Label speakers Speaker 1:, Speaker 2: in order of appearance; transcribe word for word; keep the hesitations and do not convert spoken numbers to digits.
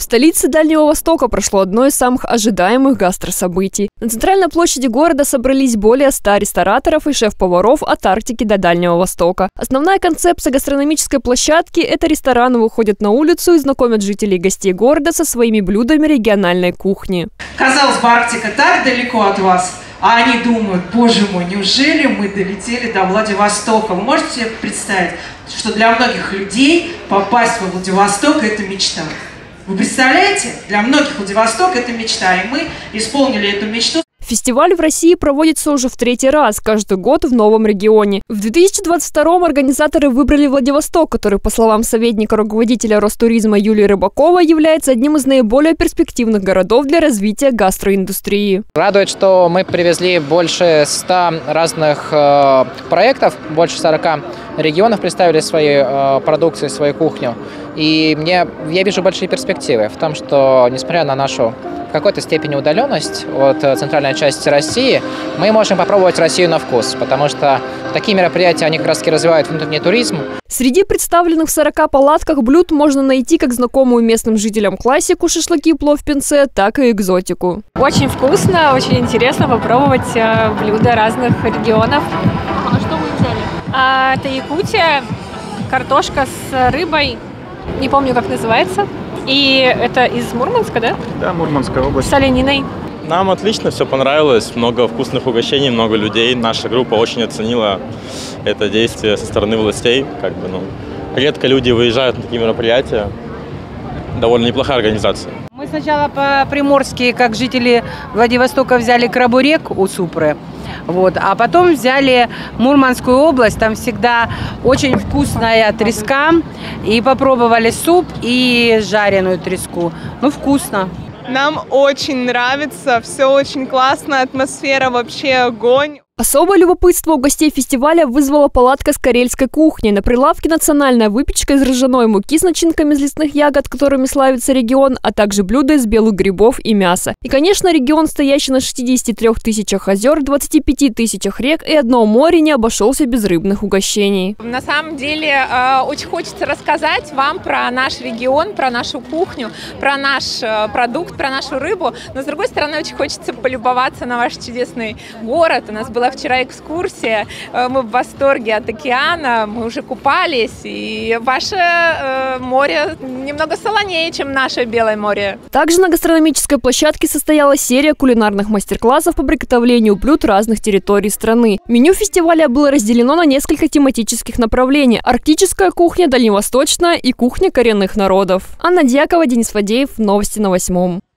Speaker 1: В столице Дальнего Востока прошло одно из самых ожидаемых гастрособытий. На центральной площади города собрались более ста рестораторов и шеф-поваров от Арктики до Дальнего Востока. Основная концепция гастрономической площадки – это рестораны выходят на улицу и знакомят жителей и гостей города со своими блюдами региональной кухни.
Speaker 2: Казалось бы, Арктика так далеко от вас, а они думают: боже мой, неужели мы долетели до Владивостока? Вы можете себе представить, что для многих людей попасть во Владивосток – это мечта? Вы представляете? Для многих Владивосток – это мечта, и мы исполнили эту мечту.
Speaker 1: Фестиваль в России проводится уже в третий раз, каждый год в новом регионе. В две тысячи двадцать втором организаторы выбрали Владивосток, который, по словам советника руководителя Ростуризма Юлии Рыбаковой, является одним из наиболее перспективных городов для развития гастроиндустрии.
Speaker 3: Радует, что мы привезли больше ста разных э, проектов, больше сорока регионов представили свои э, продукции, свою кухню. И мне, я вижу большие перспективы в том, что, несмотря на нашу в какой-то степени удаленность от центральной части России, мы можем попробовать Россию на вкус, потому что такие мероприятия, они как раз таки развивают внутренний туризм.
Speaker 1: Среди представленных в сорока палатках блюд можно найти как знакомую местным жителям классику шашлыки, плов, пинце, так и экзотику.
Speaker 4: Очень вкусно, очень интересно попробовать блюда разных регионов.
Speaker 1: А что вы взяли?
Speaker 4: А, это Якутия, картошка с рыбой, не помню, как называется. И это из Мурманска, да?
Speaker 5: Да, Мурманская область.
Speaker 4: С олениной.
Speaker 5: Нам отлично все понравилось, много вкусных угощений, много людей. Наша группа очень оценила это действие со стороны властей. Как бы, ну, редко люди выезжают на такие мероприятия. Довольно неплохая организация.
Speaker 6: Мы сначала по-приморски, как жители Владивостока, взяли крабурек у Супры. Вот. А потом взяли Мурманскую область, там всегда очень вкусная треска. И попробовали суп и жареную треску. Ну, вкусно.
Speaker 7: Нам очень нравится, все очень классно, атмосфера вообще огонь.
Speaker 1: Особое любопытство у гостей фестиваля вызвала палатка с карельской кухней. На прилавке национальная выпечка из ржаной муки с начинками из лесных ягод, которыми славится регион, а также блюда из белых грибов и мяса. И, конечно, регион, стоящий на шестидесяти трёх тысячах озер, двадцати пяти тысячах рек и одном море, не обошелся без рыбных угощений.
Speaker 8: На самом деле, очень хочется рассказать вам про наш регион, про нашу кухню, про наш продукт, про нашу рыбу. Но, с другой стороны, очень хочется полюбоваться на ваш чудесный город. У нас была вчера экскурсия, мы в восторге от океана, мы уже купались, и ваше э, море немного солонее, чем наше Белое море.
Speaker 1: Также на гастрономической площадке состоялась серия кулинарных мастер-классов по приготовлению блюд разных территорий страны. Меню фестиваля было разделено на несколько тематических направлений: арктическая кухня, дальневосточная и кухня коренных народов. Анна Дьякова, Денис Фадеев, новости на восьмом.